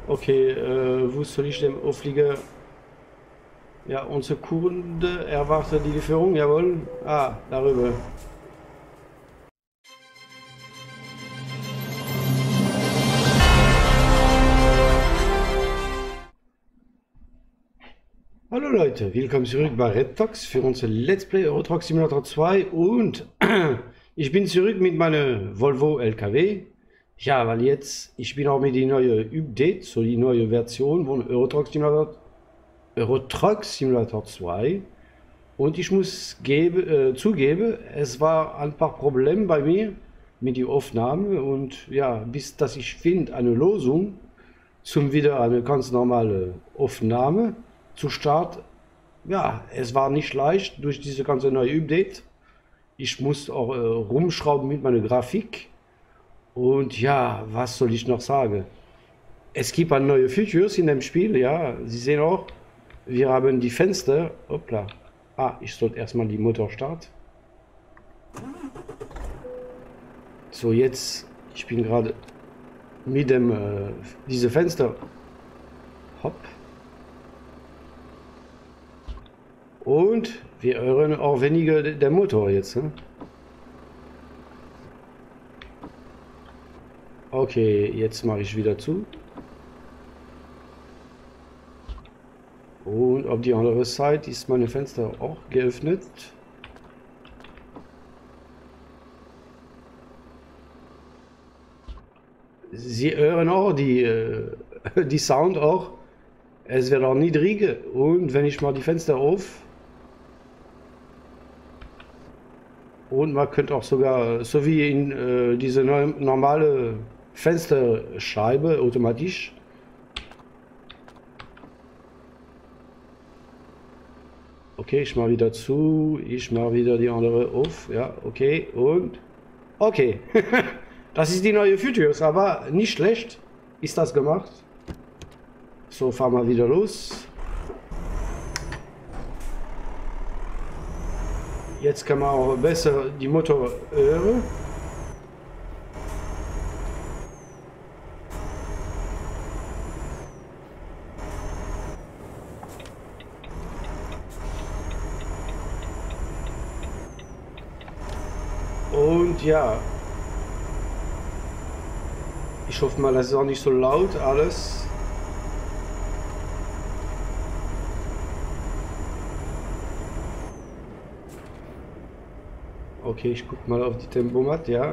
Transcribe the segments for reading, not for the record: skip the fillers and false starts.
Okay, wo soll ich denn aufliegen? Ja, unser Kunde erwartet die Lieferung, jawohl. Ah, darüber. Hallo Leute, willkommen zurück bei RedTalks für unser Let's Play Euro Truck Simulator 2 und ich bin zurück mit meinem Volvo LKW. Ja, weil jetzt, ich bin auch mit die neue Update, so die neue Version von Euro Truck Simulator 2 und ich muss zugeben, es war ein paar Probleme bei mir mit der Aufnahme und ja, bis dass ich finde eine Lösung zum wieder eine ganz normale Aufnahme zu starten. Ja, es war nicht leicht durch diese ganze neue Update. Ich muss auch rumschrauben mit meiner Grafik. Und ja, was soll ich noch sagen? Es gibt ein neue Features in dem Spiel, ja. Sie sehen auch, wir haben die Fenster. Hoppla. Ah, ich sollte erstmal die Motor starten. So, jetzt, ich bin gerade mit dem, diese Fenster. Hopp. Und wir hören auch weniger der Motor jetzt. Ne? Okay, jetzt mache ich wieder zu. Und auf die andere Seite ist meine Fenster auch geöffnet. Sie hören auch die Sound auch. Es wird auch niedriger. Und wenn ich mal die Fenster auf. Und man könnte auch sogar, so wie in diese normale Fensterscheibe automatisch. Okay, ich mache wieder zu, ich mache wieder die andere auf, ja, okay, und okay. Das ist die neue Features, aber nicht schlecht ist das gemacht. So, fahren wir wieder los. Jetzt kann man auch besser die Motor hören. Und ja, ich hoffe mal, das ist auch nicht so laut alles. Okay, ich gucke mal auf die Tempomat, ja.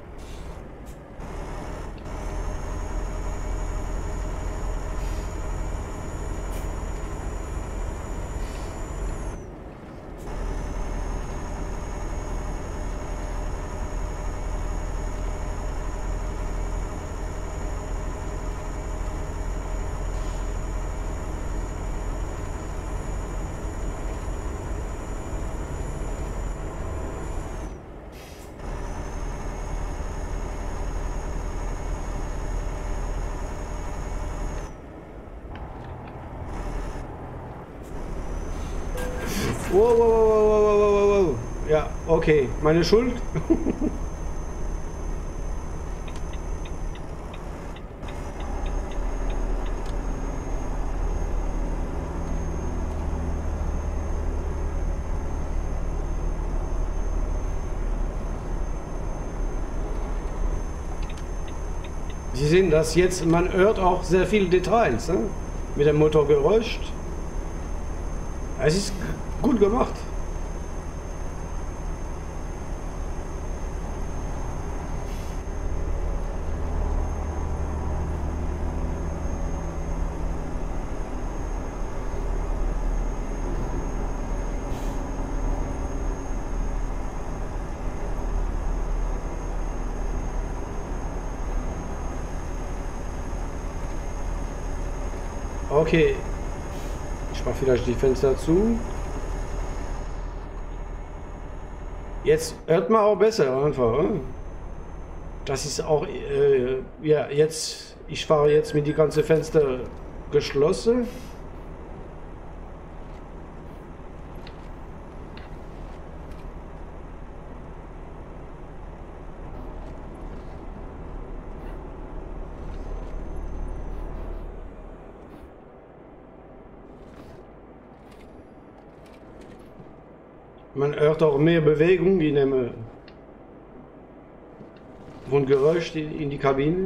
Wow, wow, wow, wow, wow, wow, wow, wow. Ja, okay, meine Schuld. Sie sehen das jetzt, man hört auch sehr viele Details, ne? Mit dem Motorgeräusch. Es ist gut gemacht. Okay, ich mache vielleicht die Fenster zu. Jetzt hört man auch besser einfach. Ne? Das ist auch, ja, jetzt, ich fahre jetzt mit die ganzen Fenster geschlossen. Man hört auch mehr Bewegung in dem von Geräusch in die Kabine.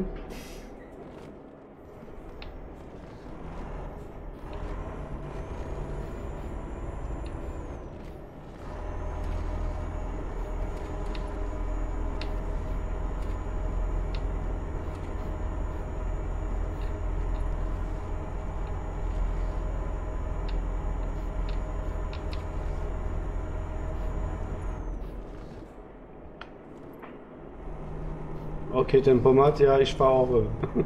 Okay, Tempomat, ja, ich fahre auch.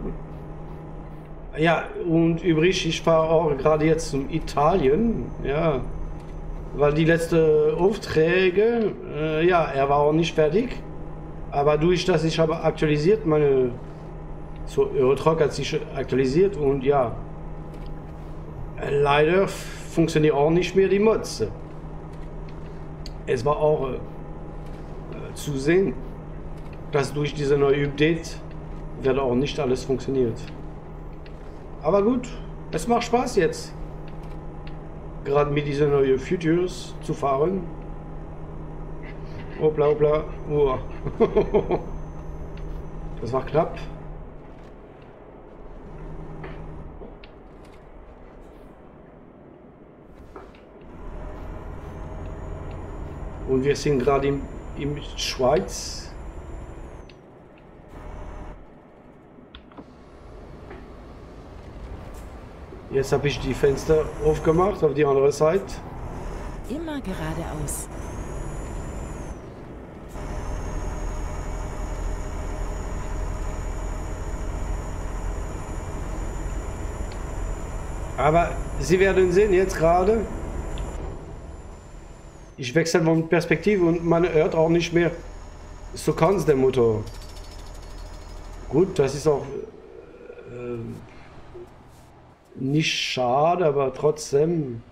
Ja, und übrigens, ich fahre auch gerade jetzt zum Italien, ja, weil die letzte Aufträge, ja, er war auch nicht fertig, aber durch das ich habe aktualisiert, meine, so Eurotrack hat sich aktualisiert und ja, leider funktioniert auch nicht mehr die Mods. Es war auch zu sehen, dass durch diese neue Update wird auch nicht alles funktioniert. Aber gut, es macht Spaß jetzt, gerade mit diesen neuen Futures zu fahren. Hoppla, hoppla. Oh. Das war knapp. Und wir sind gerade in Schweiz. Jetzt habe ich die Fenster aufgemacht auf die andere Seite. Immer geradeaus. Aber Sie werden sehen jetzt gerade, ich wechsle von Perspektive und man hört auch nicht mehr so ganz den Motor. Gut, das ist auch nicht schade, aber trotzdem.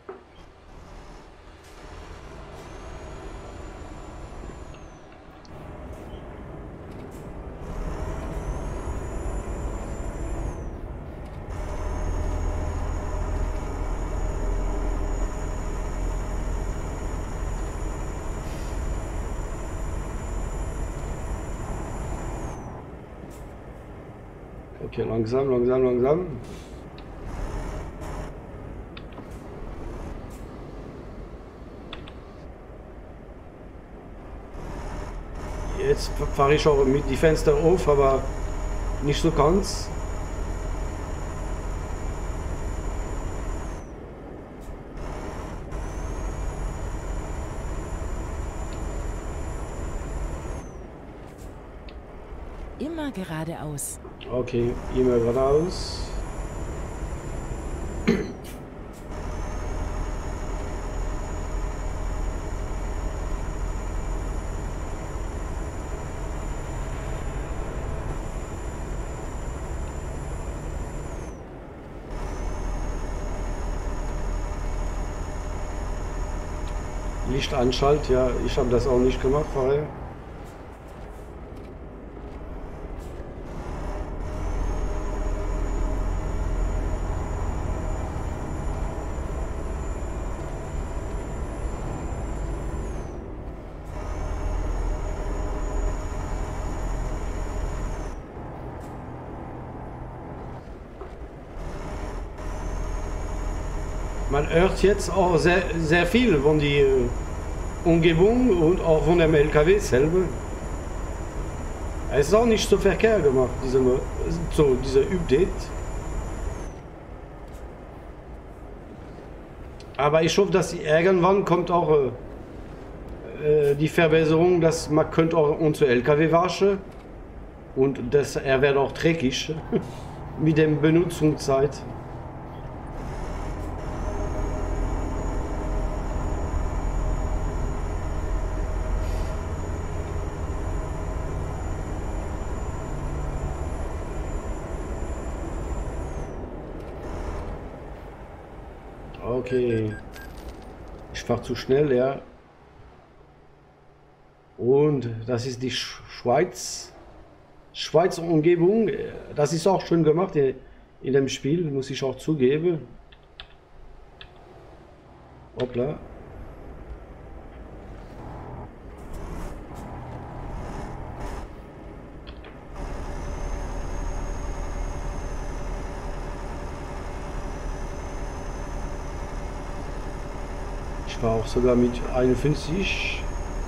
Okay, langsam, langsam, langsam. Jetzt fahre ich auch mit die Fenster auf, aber nicht so ganz. Immer geradeaus. Okay, immer geradeaus. Licht anschalten, ja, ich habe das auch nicht gemacht vorher. Man hört jetzt auch sehr, sehr viel von der Umgebung und auch von dem LKW selber. Es ist auch nicht so verkehrt gemacht, diese Update. Aber ich hoffe, dass irgendwann kommt auch die Verbesserung, dass man könnte auch unsere LKW waschen und dass er wird auch dreckig mit der Benutzungszeit. Okay, ich fahre zu schnell, ja. Und das ist die Schweizer Umgebung. Das ist auch schön gemacht in dem Spiel, muss ich auch zugeben. Hoppla. Ich war auch sogar mit 51.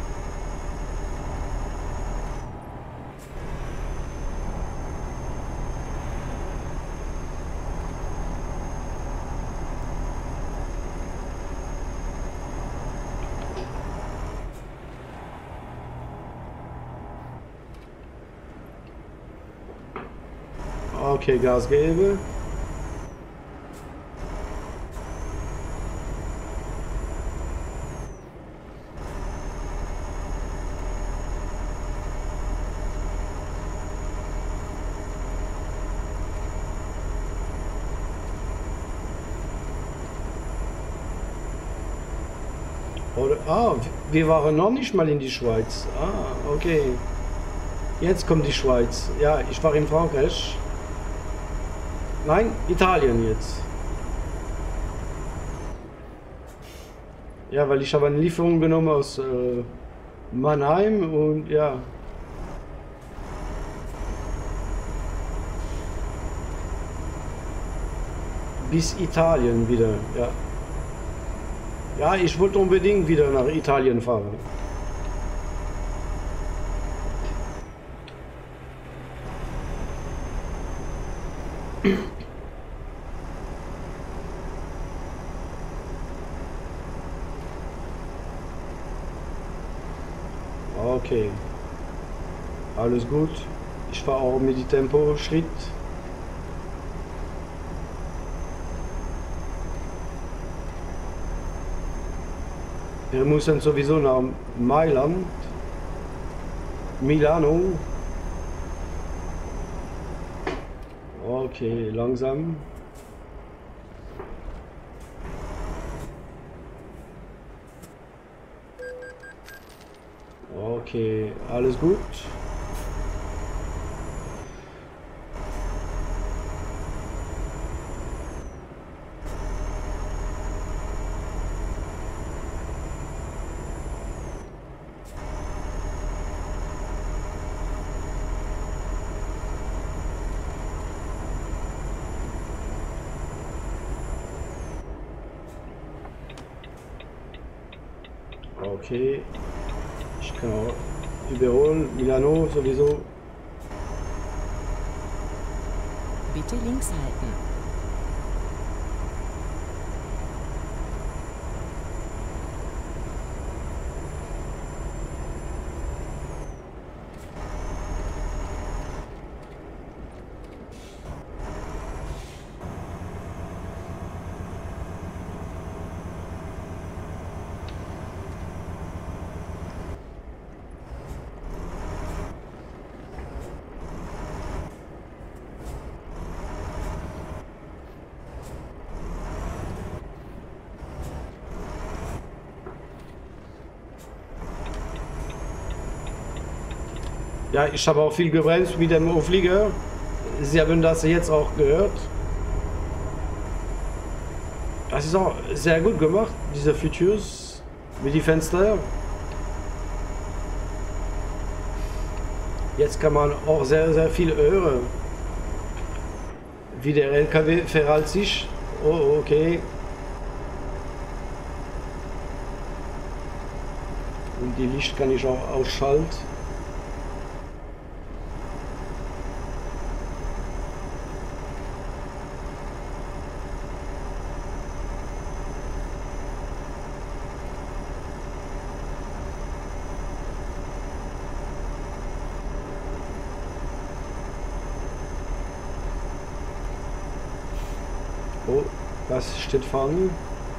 Okay, Gas gebe. Oder, wir waren noch nicht mal in die Schweiz. Ah, okay. Jetzt kommt die Schweiz. Ja, ich war in Frankreich. Nein, Italien jetzt. Ja, weil ich habe eine Lieferung genommen aus Mannheim und ja. Bis Italien wieder, ja. Ja, ich wollte unbedingt wieder nach Italien fahren. Okay. Alles gut. Ich fahre auch mit dem Tempo-Schritt. Wir müssen sowieso nach Mailand. Milano. Okay, langsam. Okay, alles gut. Okay, ich kann auch überholen. Milano sowieso. Bitte links halten. Ja, ich habe auch viel gebremst mit dem Auflieger. Sie haben das jetzt auch gehört. Das ist auch sehr gut gemacht, diese Features mit den Fenstern. Jetzt kann man auch sehr, sehr viel hören. Wie der LKW verhält sich. Oh, okay. Und die Licht kann ich auch ausschalten. Oh, das steht vorne.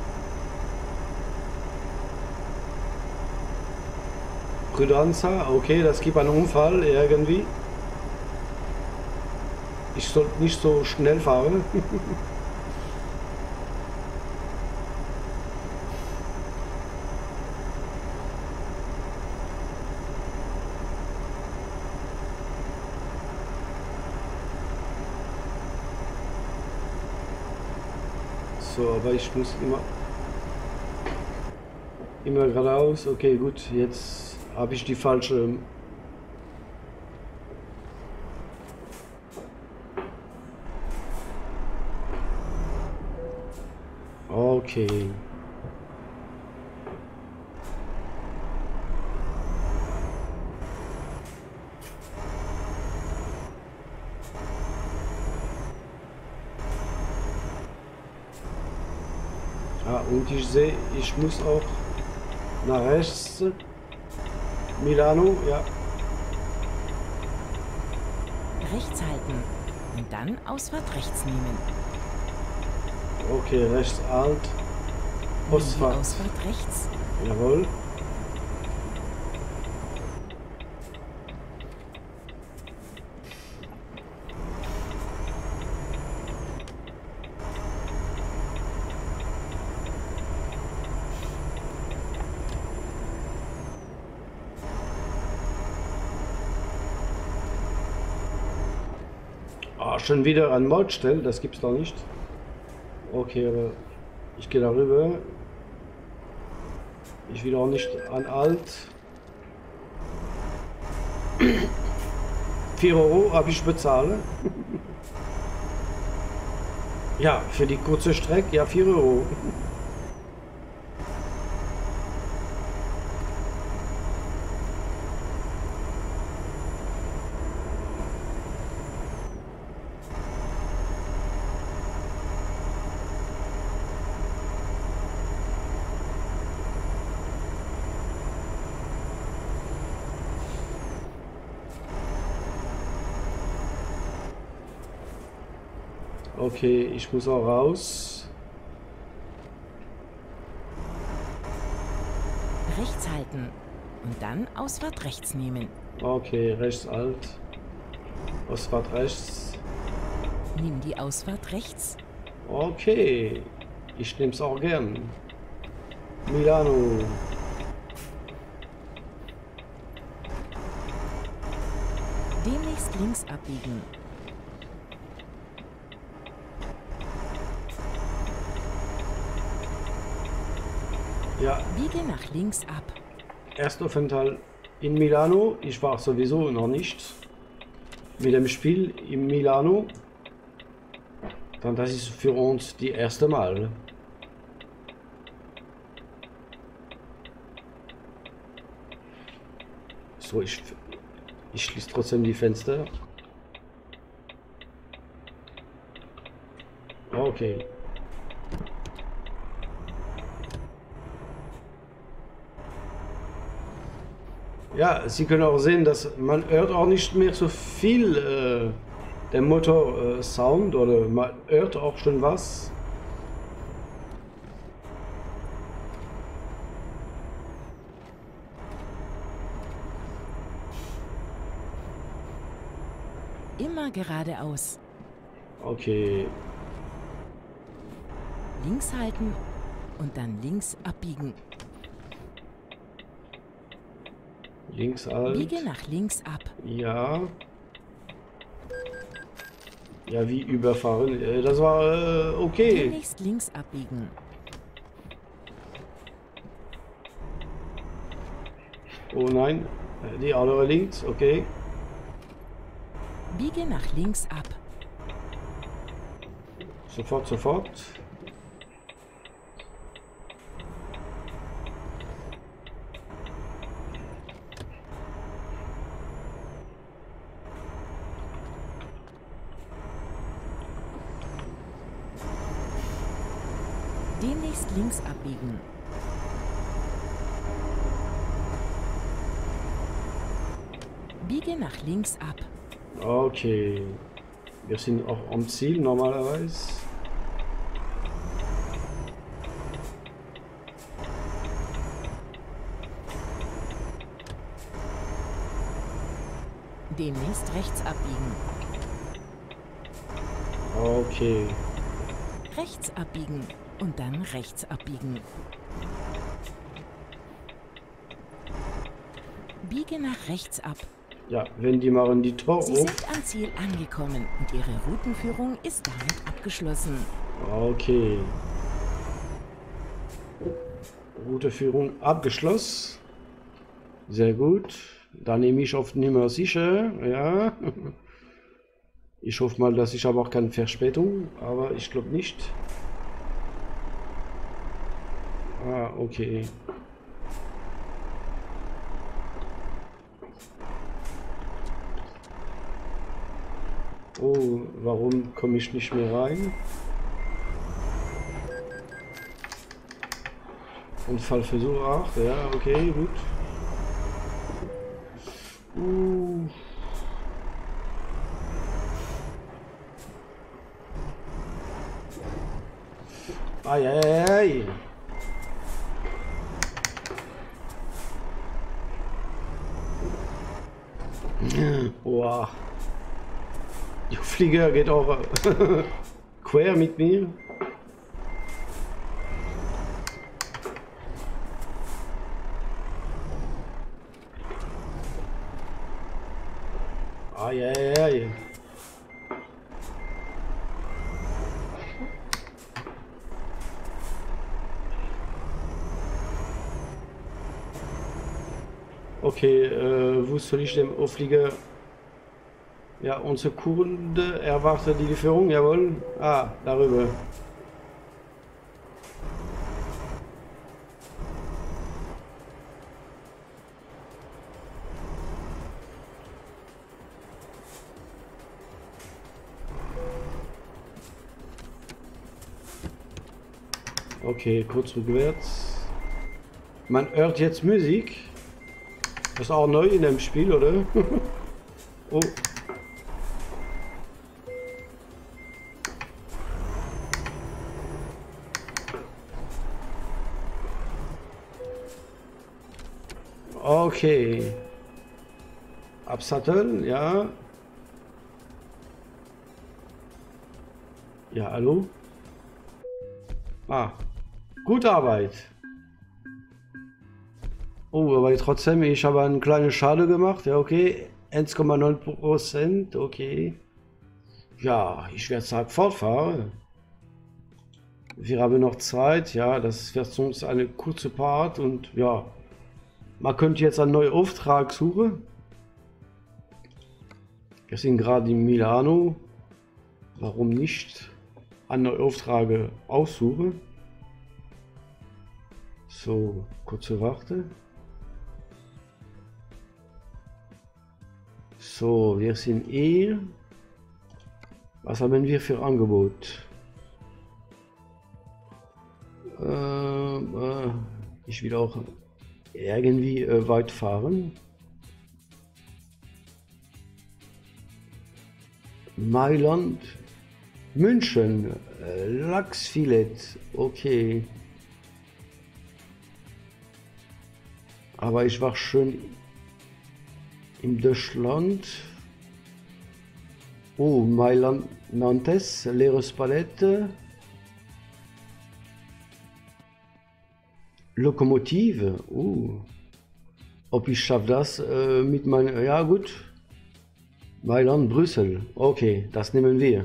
Prudenza, okay, das gibt einen Unfall irgendwie. Ich sollte nicht so schnell fahren. So, aber ich muss immer geradeaus. Okay, gut, jetzt habe ich die falsche. Okay. und ich sehe, ich muss auch nach rechts. Milano, ja. Rechts halten und dann Ausfahrt rechts nehmen. Okay, rechts alt. Nehmen die Ausfahrt. Ausfahrt rechts. Jawohl. Ah, schon wieder an Mautstelle, das gibt's doch nicht. Okay, aber ich gehe darüber. Ich will auch nicht an alt. 4 Euro habe ich bezahlt. Ja, für die kurze Strecke, ja 4 Euro. Okay, ich muss auch raus. Rechts halten und dann Ausfahrt rechts nehmen. Okay, rechts alt. Ausfahrt rechts. Nimm die Ausfahrt rechts. Okay, ich nehme es auch gern. Milano. Demnächst links abbiegen. Ja, Biege nach links ab. Erstaufenthalt in Milano. Ich war sowieso noch nicht mit dem Spiel in Milano. Dann das ist für uns die erste Mal. So, ich schließe trotzdem die Fenster. Okay. Ja, Sie können auch sehen, dass man hört auch nicht mehr so viel der Motor Sound oder man hört auch schon was. Immer geradeaus. Okay, Links halten und dann links abbiegen. links alt. Biege nach links ab. Ja. Ja, wie überfahren. Das war okay. Demnächst links abbiegen. Oh nein, die andere links, okay. Biege nach links ab. Sofort, sofort. Demnächst links abbiegen. Biege nach links ab. Okay. Wir sind auch am Ziel normalerweise. Demnächst rechts abbiegen. Okay. Rechts abbiegen und dann rechts abbiegen. Biege nach rechts ab. Ja, wenn die machen die Tor Sie auf. sind am Ziel angekommen und Ihre Routenführung ist damit abgeschlossen. Okay. Routeführung abgeschlossen. Sehr gut. Da nehme ich auf Nummer sicher. Ja. Ich hoffe mal, dass ich aber auch keine Verspätung. Aber ich glaube nicht. Ah, okay. Oh, warum komme ich nicht mehr rein? Und Fallversuch 8, ja, okay, gut. Ai, ai, ai. Wow. Der Flieger geht auch quer mit mir. Ai, ai, ai. Okay, wo soll ich dem Flieger? Ja, unser Kunde erwartet die Lieferung, jawohl. Ah, darüber. Okay, kurz rückwärts. Man hört jetzt Musik. Das ist auch neu in dem Spiel, oder? Oh. Okay. Absatteln, ja. Ja, hallo? Ah, gute Arbeit. Oh, aber trotzdem, ich habe eine kleine Schade gemacht. Ja, okay. 1,9%, okay. Ja, ich werde sagen, fortfahren. Wir haben noch Zeit. Ja, das wird sonst eine kurze Part. Und ja, man könnte jetzt einen neuen Auftrag suchen. Wir sind gerade in Milano. Warum nicht einen neuen Auftrag aussuchen? So, kurze Warte. So, wir sind hier. Was haben wir für Angebot? Ich will auch irgendwie weit fahren. Mailand, München, Lachsfilet, okay. Aber ich war schon in Deutschland. Oh, Mailand, Nantes, leeres Palette. Lokomotive. Ob ich schaffe das mit meiner... Ja gut. Mailand, Brüssel. Okay, das nehmen wir.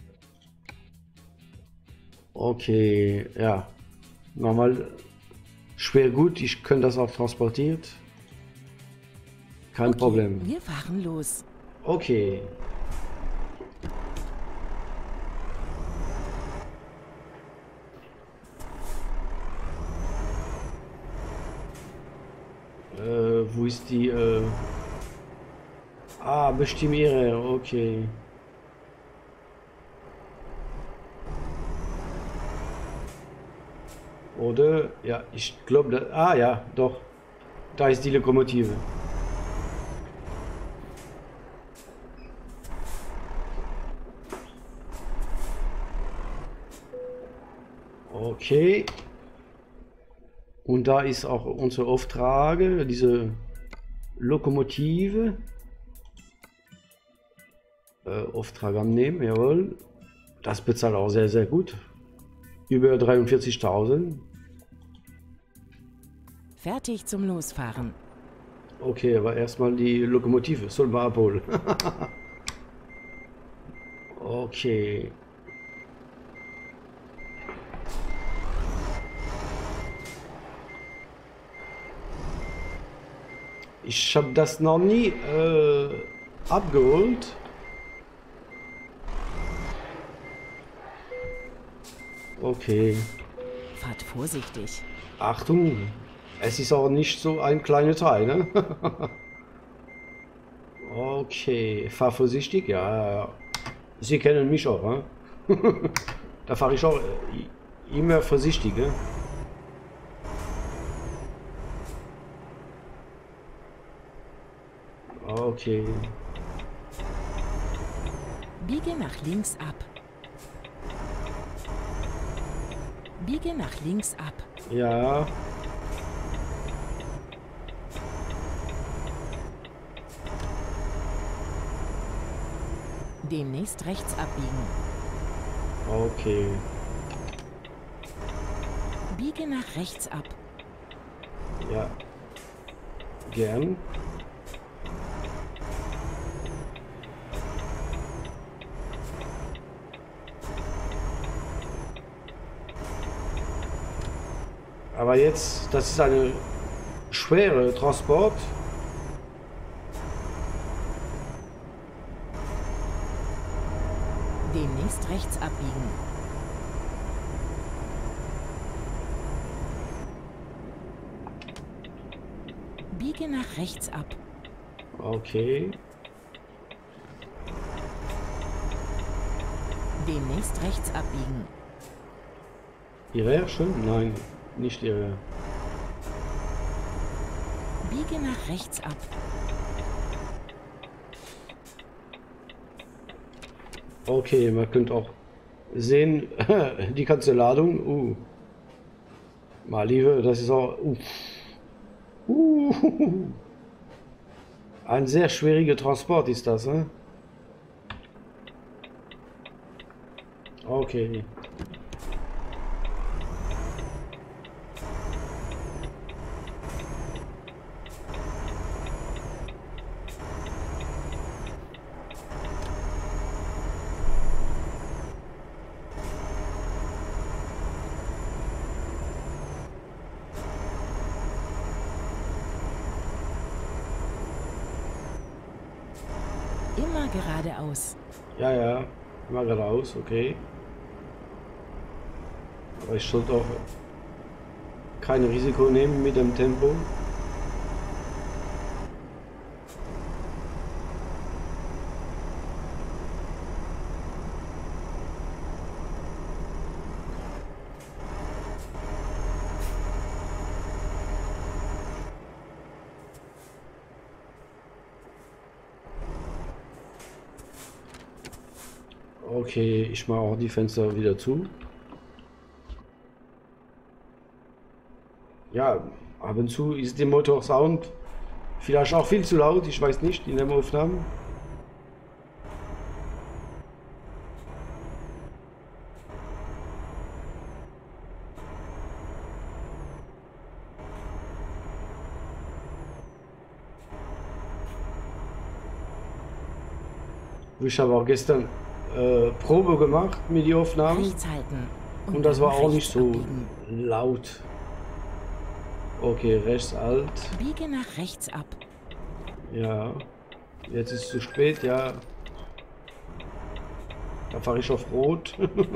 Okay, ja. Normal schwer gut. Ich kann das auch transportiert. Kein Problem. Wir fahren los. Okay. Wo ist die? Ah, Bestimmiere, okay. Oder? Ja, ich glaube, ah ja, doch. Da ist die Lokomotive. Okay. Und da ist auch unser Auftrag, diese Lokomotive. Auftrag annehmen, jawohl. Das bezahlt auch sehr, sehr gut. Über 43.000. Fertig zum Losfahren. Okay, aber erstmal die Lokomotive. Soll man abholen. Okay. Ich habe das noch nie abgeholt. Okay. Fahrt vorsichtig. Achtung, es ist auch nicht so ein kleiner Teil, ne? Okay, fahr vorsichtig, ja. Sie kennen mich auch, ne? Da fahre ich auch immer vorsichtig, ne? Okay. Biege nach links ab. Biege nach links ab. Ja. Demnächst rechts abbiegen. Okay. Biege nach rechts ab. Ja. Gern. Aber jetzt, das ist eine schwere Transport. Demnächst rechts abbiegen. Biege nach rechts ab. Okay. Demnächst rechts abbiegen. Ihre schon? Nein, nicht ihre. Biege nach rechts ab. Okay, man könnte auch sehen, die ganze Ladung. Mal liebe, das ist auch. Ein sehr schwieriger Transport ist das, ne? Okay. Immer geradeaus. Ja, ja, immer geradeaus, okay. Aber ich sollte auch kein Risiko nehmen mit dem Tempo. Okay, ich mache auch die Fenster wieder zu. Ja, ab und zu ist der Motorsound vielleicht auch viel zu laut, ich weiß nicht, in den Aufnahmen. Ich habe auch gestern Probe gemacht mit den Aufnahmen Rechts halten. und das war dann auch nicht rechts so abbiegen. laut. Okay, rechts alt. Biege nach rechts ab. Ja, jetzt ist es zu spät, ja. Da fahre ich auf Rot.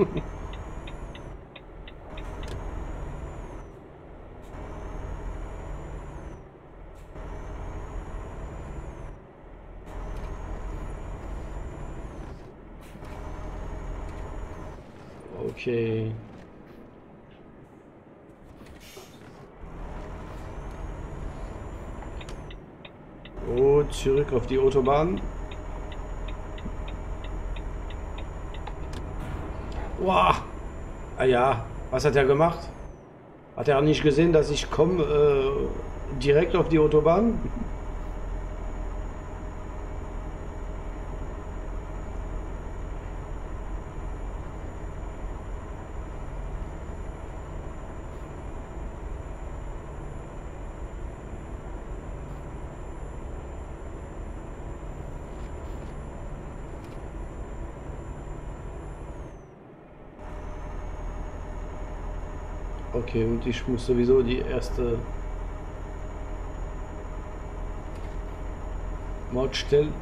Okay. Oh, zurück auf die Autobahn. Wow. Ah ja, was hat er gemacht? Hat er auch nicht gesehen, dass ich komme direkt auf die Autobahn? Okay, und ich muss sowieso die erste Maut stellen.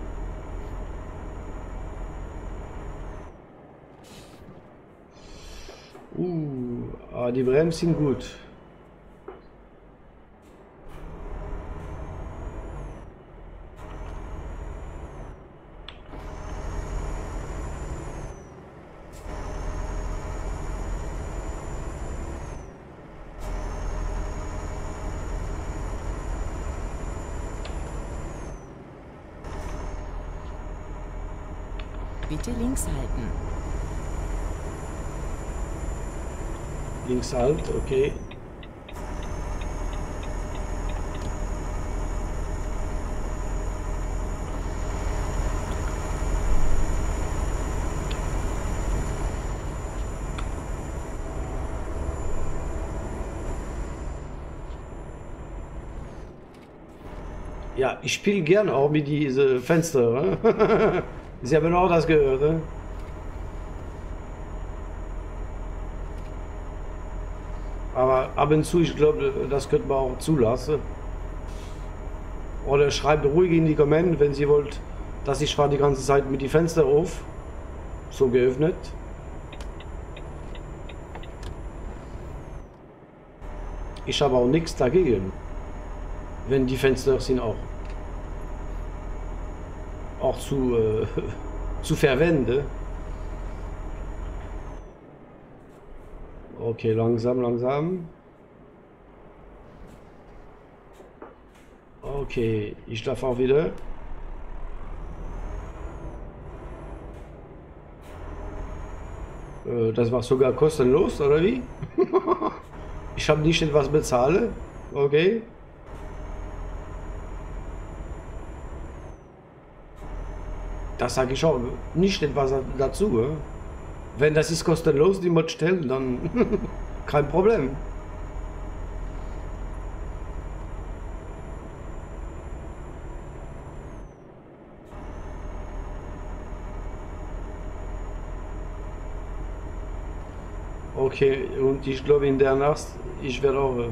Die Bremsen sind gut. Bitte links halten. Links halt, okay. Ja, ich spiele gern auch mit diese Fenster. Sie haben auch das gehört. Ne? Aber ab und zu, ich glaube, das könnte man auch zulassen. Oder schreibt ruhig in die Kommentare, wenn Sie wollt, dass ich fahre die ganze Zeit mit die Fenster auf. So geöffnet. Ich habe auch nichts dagegen. Wenn die Fenster sind auch zu verwenden. Okay, langsam, langsam. Okay, ich darf auch wieder. Das war sogar kostenlos, oder wie? Ich habe nicht etwas bezahlt. Okay. Das sage ich auch nicht etwas dazu. Wenn das ist kostenlos, die Mod stellen, dann kein Problem. Okay, und ich glaube in der Nacht, ich werde auch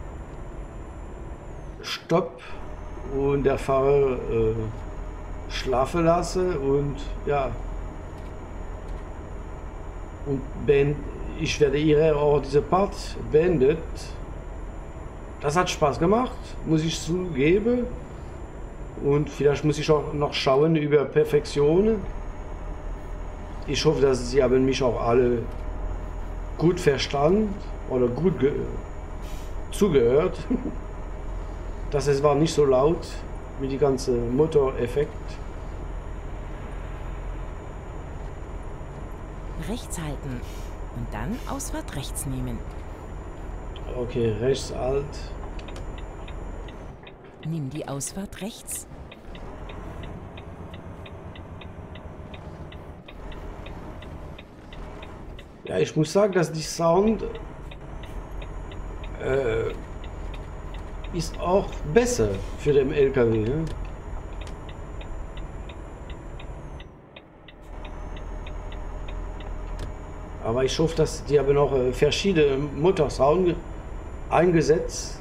Stopp und der Fahrer schlafen lassen und ja. Und ich werde ihre auch diese Part beendet. Das hat Spaß gemacht, muss ich zugeben. Und vielleicht muss ich auch noch schauen über Perfektion. Ich hoffe, dass Sie haben mich auch alle gut verstanden oder gut zugehört. Dass es war nicht so laut wie die ganze Motoreffekt. Rechts halten und dann Ausfahrt rechts nehmen. Okay, rechts alt. Nimm die Ausfahrt rechts. Ja, ich muss sagen, dass die Sound ist auch besser für den LKW. Ne? Aber ich hoffe, dass die haben auch verschiedene Motorsound eingesetzt.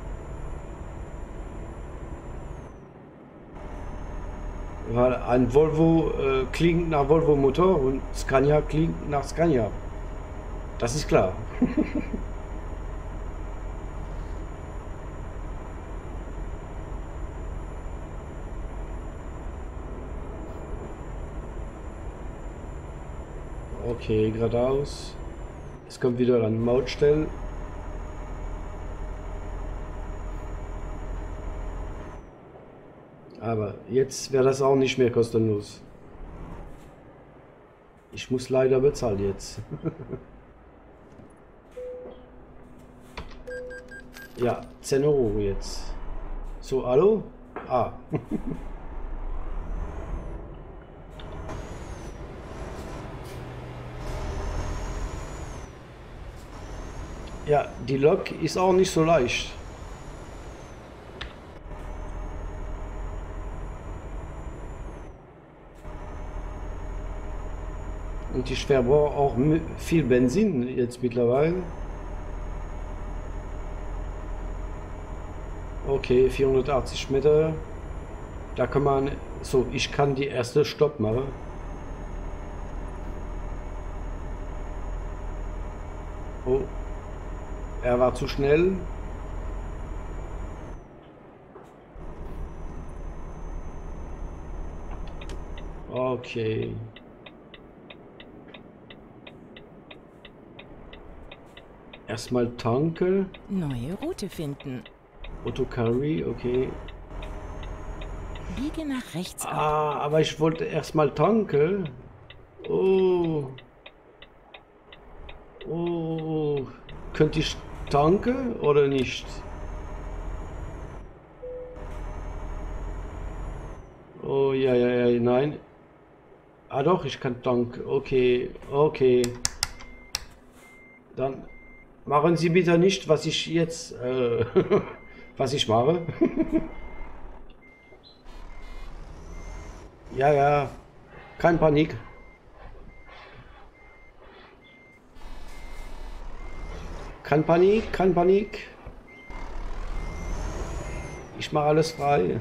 Weil ein Volvo klingt nach Volvo Motor und Scania klingt nach Scania. Das ist klar. Okay, geradeaus. Es kommt wieder an Mautstellen. Aber jetzt wäre das auch nicht mehr kostenlos. Ich muss leider bezahlen jetzt. Ja, 10 Euro jetzt. So, hallo? Ah. Ja, die Lok ist auch nicht so leicht. Und ich verbrauche auch viel Benzin jetzt mittlerweile. Okay, 480 Meter. Da kann man... So, ich kann die erste Stopp machen. Oh. Er war zu schnell. Okay. Erstmal tanke. Neue Route finden. Autocarry, okay. Biege nach rechts ab. Ah, aber ich wollte erstmal tanken. Oh. Oh. Könnte ich tanken oder nicht? Oh, ja, ja, ja, nein. Ah doch, ich kann tanken. Okay, okay. Dann machen Sie bitte nicht, was ich jetzt, was ich mache. Ja, ja, kein Panik. Kein Panik, kein Panik. Ich mache alles frei.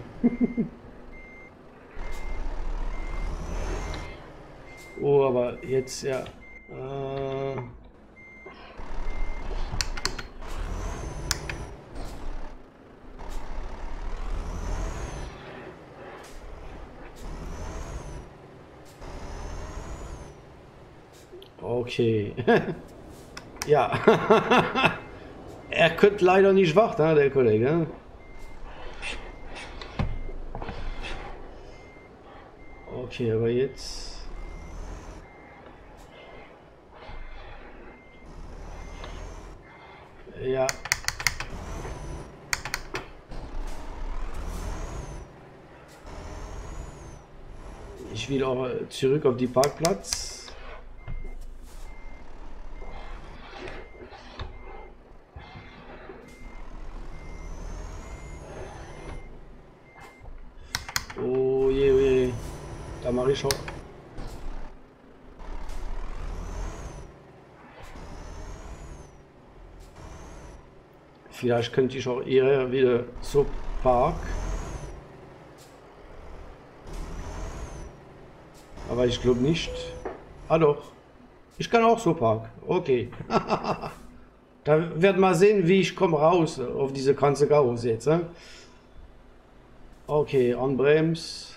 Oh, aber jetzt, ja. Okay. Ja. Er könnte leider nicht warten, der Kollege. Okay, aber jetzt. Ja. Ich will auch zurück auf die Parkplatz. Oh je, oh je. Da mache ich schon. Vielleicht könnte ich auch eher wieder so parken. Aber ich glaube nicht. Ah doch. Ich kann auch so parken. Okay. Da wird mal sehen, wie ich komme raus auf diese ganze Chaos jetzt. Ne? Okay, Anbrems.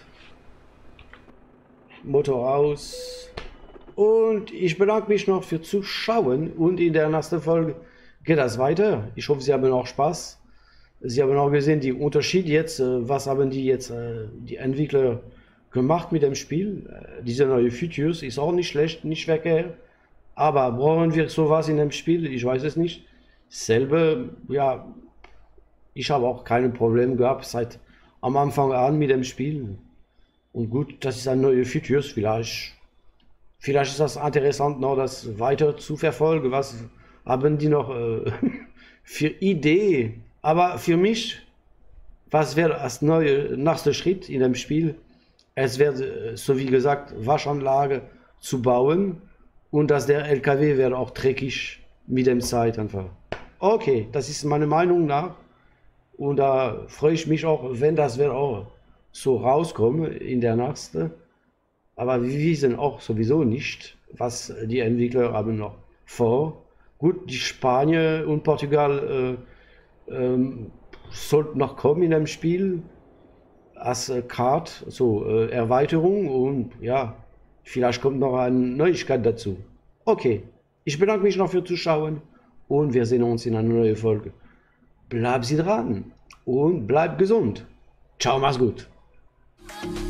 Motor aus. Und ich bedanke mich noch für Zuschauen. Und in der nächsten Folge geht das weiter. Ich hoffe, Sie haben auch Spaß. Sie haben auch gesehen, die Unterschied jetzt. Was haben die jetzt, die Entwickler gemacht mit dem Spiel? Diese neue Features ist auch nicht schlecht, nicht verkehrt. Aber brauchen wir sowas in dem Spiel? Ich weiß es nicht. Selber, ja, ich habe auch keine Probleme gehabt seit am Anfang an mit dem Spiel. Und gut, das ist ein neue Features. Vielleicht ist das interessant, noch das weiter zu verfolgen. Was haben die noch für Idee? Aber für mich, was wäre das neue nächste Schritt in dem Spiel? Es wird, so wie gesagt, Waschanlage zu bauen und dass der LKW wird auch dreckig mit dem Zeit einfach. Okay, das ist meine Meinung nach und da freue ich mich auch, wenn das wird auch so rauskommen in der nächsten. Aber wir wissen auch sowieso nicht, was die Entwickler haben noch vor. Gut, die Spanier und Portugal sollten noch kommen in dem Spiel als Card, so Erweiterung und ja, vielleicht kommt noch eine Neuigkeit dazu. Okay, ich bedanke mich noch für Zuschauen und wir sehen uns in einer neuen Folge. Bleiben Sie dran und bleibt gesund. Ciao, mach's gut.